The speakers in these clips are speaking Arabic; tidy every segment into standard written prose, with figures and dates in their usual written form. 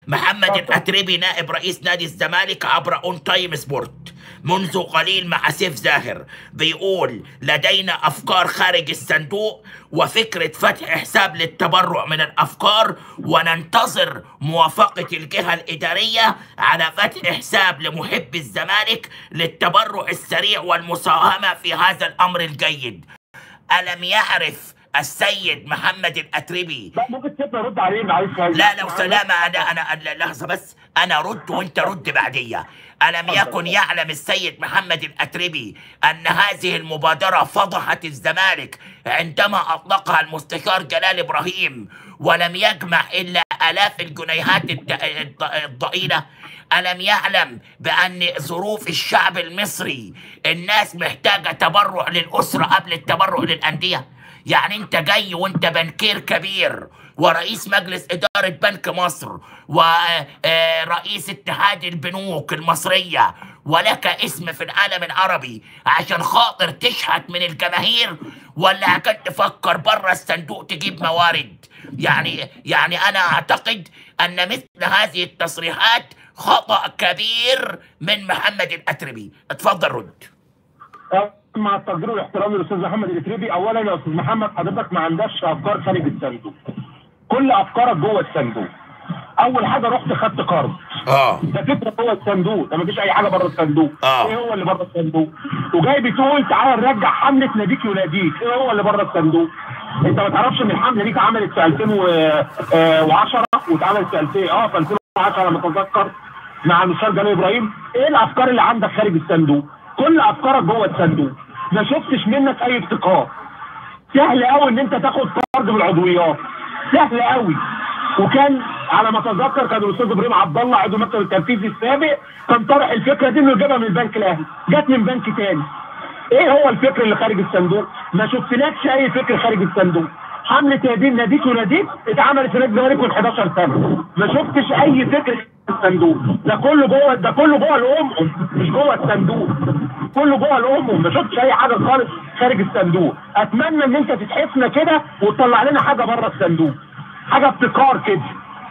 محمد الأتربي نائب رئيس نادي الزمالك عبر اون تايم سبورت منذ قليل مع سيف زاهر بيقول: لدينا أفكار خارج الصندوق وفكرة فتح حساب للتبرع من الأفكار، وننتظر موافقة الجهة الإدارية على فتح حساب لمحب الزمالك للتبرع السريع والمساهمة في هذا الأمر الجيد. ألم يعرف السيد محمد الأتربي؟ لا ممكن تبقى رد عليه معلش. لا لو سلامة، أنا لحظة بس، أنا رد وأنت رد بعدية. ألم يكن يعلم السيد محمد الأتربي أن هذه المبادرة فضحت الزمالك عندما أطلقها المستشار جلال إبراهيم ولم يجمع إلا آلاف الجنيهات الضئيلة؟ ألم يعلم بأن ظروف الشعب المصري الناس محتاجة تبرع للأسرة قبل التبرع للأندية؟ يعني انت جاي وانت بنكير كبير ورئيس مجلس إدارة بنك مصر ورئيس اتحاد البنوك المصرية ولك اسم في العالم العربي عشان خاطر تشحت من الجماهير، ولا عشان تفكر بره الصندوق تجيب موارد؟ يعني أنا أعتقد أن مثل هذه التصريحات خطأ كبير من محمد الأتربي. اتفضل رد. مع التقدير والاحترام للاستاذ محمد الاتربي، اولا يا استاذ محمد حضرتك ما عندكش افكار خارج الصندوق، كل افكارك جوه الصندوق. اول حاجه رحت خدت قرض، ده فكره جوه الصندوق، ده ما فيش اي حاجه بره الصندوق. ايه هو اللي بره الصندوق؟ وجاي بتقول تعالى نرجع حمله ناديك يناديك، ايه هو اللي بره الصندوق؟ انت ما تعرفش ان الحمله دي اتعملت في 2010 واتعملت في 2010 لما اتذكر مع المستشار جلال ابراهيم. ايه الافكار اللي عندك خارج الصندوق؟ كل افكارك جوه الصندوق، ما شفتش منك اي ابتكار. سهل قوي ان انت تاخد قرض بالعضويات، سهل قوي. وكان على ما اتذكر كان الاستاذ ابراهيم عبد الله عضو المكتب التنفيذي السابق كان طرح الفكره دي انه يجيبها من البنك الاهلي، جت من بنك تاني. ايه هو الفكر اللي خارج الصندوق؟ ما شفتلكش اي فكر خارج الصندوق. حمله يدين ناديك وناديك اتعملت في نادي الزمالك من 11 سنه، ما شفتش اي فكر الصندوق. ده كله جوه الام، مش جوه الصندوق، كله جوه الام. ما شفتش اي حاجه خالص خارج الصندوق. اتمنى ان انت تتحفنا كده وتطلع لنا حاجه بره الصندوق، حاجه ابتكار كده.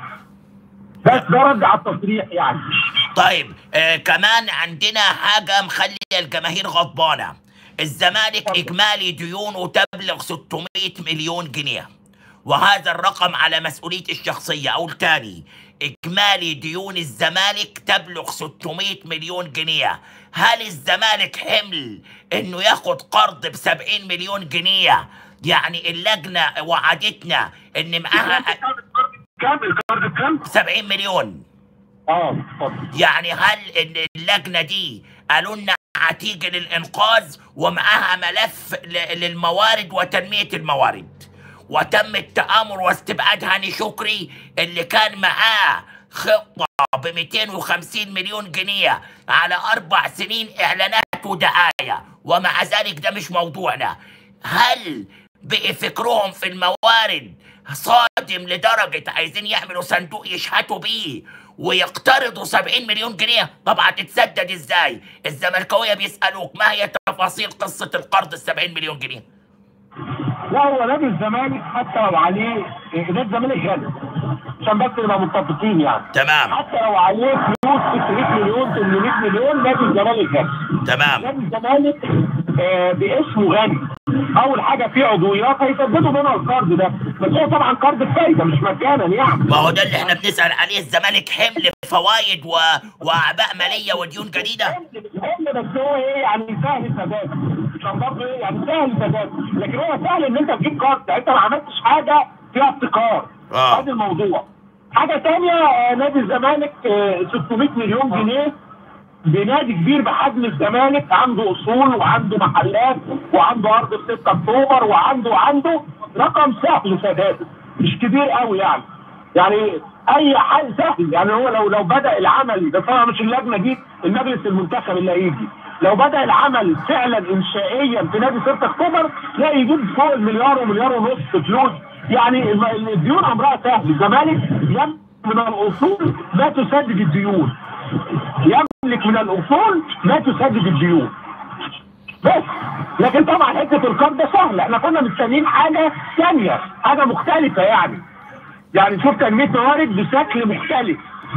بس ده رد على التصريح يعني. طيب كمان عندنا حاجه مخليه الجماهير غضبانه. الزمالك اجمالي ديونه تبلغ 600 مليون جنيه، وهذا الرقم على مسؤوليتي الشخصيه. اقول تاني، إجمالي ديون الزمالك تبلغ 600 مليون جنيه. هل الزمالك حمل إنه ياخد قرض ب70 مليون جنيه؟ يعني اللجنة وعدتنا إن معاها كام القرض كام؟ 70 مليون. يعني هل اللجنة دي قالوا لنا هتيجي للإنقاذ ومعاها ملف للموارد وتنمية الموارد، وتم التآمر واستبعاد هاني شكري اللي كان معاه خطة ب 250 مليون جنيه على 4 سنين إعلانات ودعاية، ومع ذلك ده مش موضوعنا. هل بقي فكرهم في الموارد صادم لدرجة عايزين يعملوا صندوق يشحتوا بيه ويقترضوا 70 مليون جنيه؟ طبعا تتسدد ازاي؟ الزملكاوية بيسألوك ما هي تفاصيل قصة القرض ال70 مليون جنيه؟ لا هو نادي الزمالك حتى لو عليه، نادي الزمالك غالي عشان بس نبقى متفقين يعني. تمام. حتى لو عليه فلوس 600 مليون 800 مليون نادي الزمالك غالي. تمام. نادي الزمالك باسمه غني. اول حاجه في عضويات هيسددوا منها القرض ده، بس هو طبعا قرض بفايده مش مجانا يعني. ما هو ده اللي احنا بنسال عليه. الزمالك حمل فوائد واعباء ماليه وديون جديده. حمل بس هو ايه يعني سهل سداد، عشان برضه ايه يعني سهل سداد، لكن هو سهل ان انت تجيب قرض، انت ما عملتش حاجه فيها ابتكار. هذا الموضوع. حاجه ثانيه، نادي الزمالك 600 مليون جنيه بنادي كبير بحجم الزمالك، عنده اصول وعنده محلات وعنده ارض في 6 اكتوبر وعنده رقم سهل سداده، مش كبير قوي يعني اي حل سهل يعني. هو لو بدا العمل ده، طبعا مش اللجنه دي، المجلس المنتخب اللي هيجي، لو بدا العمل فعلا انشائيا في نادي 6 اكتوبر لا يجيب فوق المليار ومليار ونص فلوس يعني. الديون امرها سهل. الزمالك يملك من الاصول ما تسدد الديون، يملك من الاصول ما تسدد الديون بس. لكن طبعا حته القرض ده سهل، احنا كنا مستنيين حاجه ثانيه، حاجه مختلفه يعني شوف تنميه موارد بشكل مختلف،